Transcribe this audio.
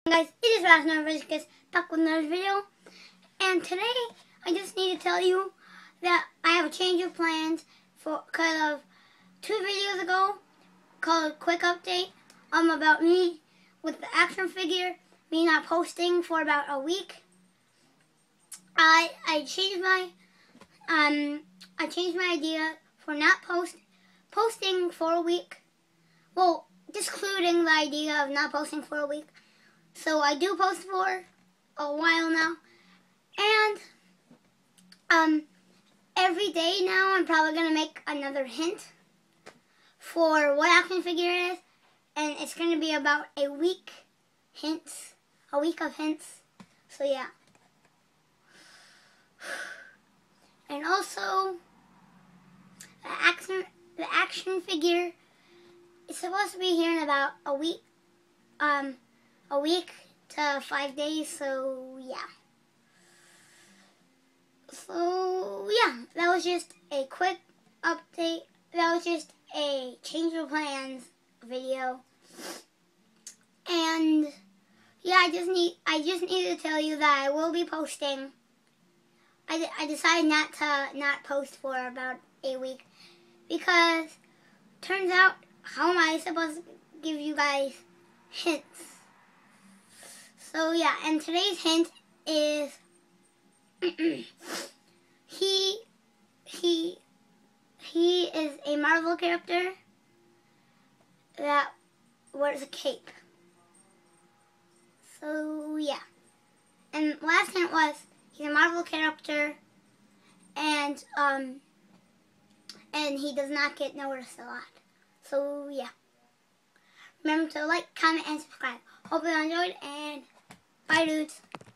Guys, it is Rasnarvicious back with another video, and today I just need to tell you that I have a change of plans because of 2 videos ago called Quick Update about me with the action figure, me not posting for about a week. I changed my idea for not posting for a week. Well, discluding the idea of not posting for a week. So I do post for a while now, and every day now I'm probably gonna make another hint for what action figure it is, and it's gonna be about a week of hints. So yeah, and also the action figure is supposed to be here in about a week to 5 days, so yeah. That was just a quick update. That was just a change of plans video. And yeah, I just need to tell you that I will be posting. I decided not post for about a week because turns out, how am I supposed to give you guys hints? So yeah, and today's hint is he is a Marvel character that wears a cape. So yeah. And last hint was he's a Marvel character and he does not get noticed a lot. So yeah. Remember to like, comment, and subscribe. Hope you enjoyed, and bye, dudes.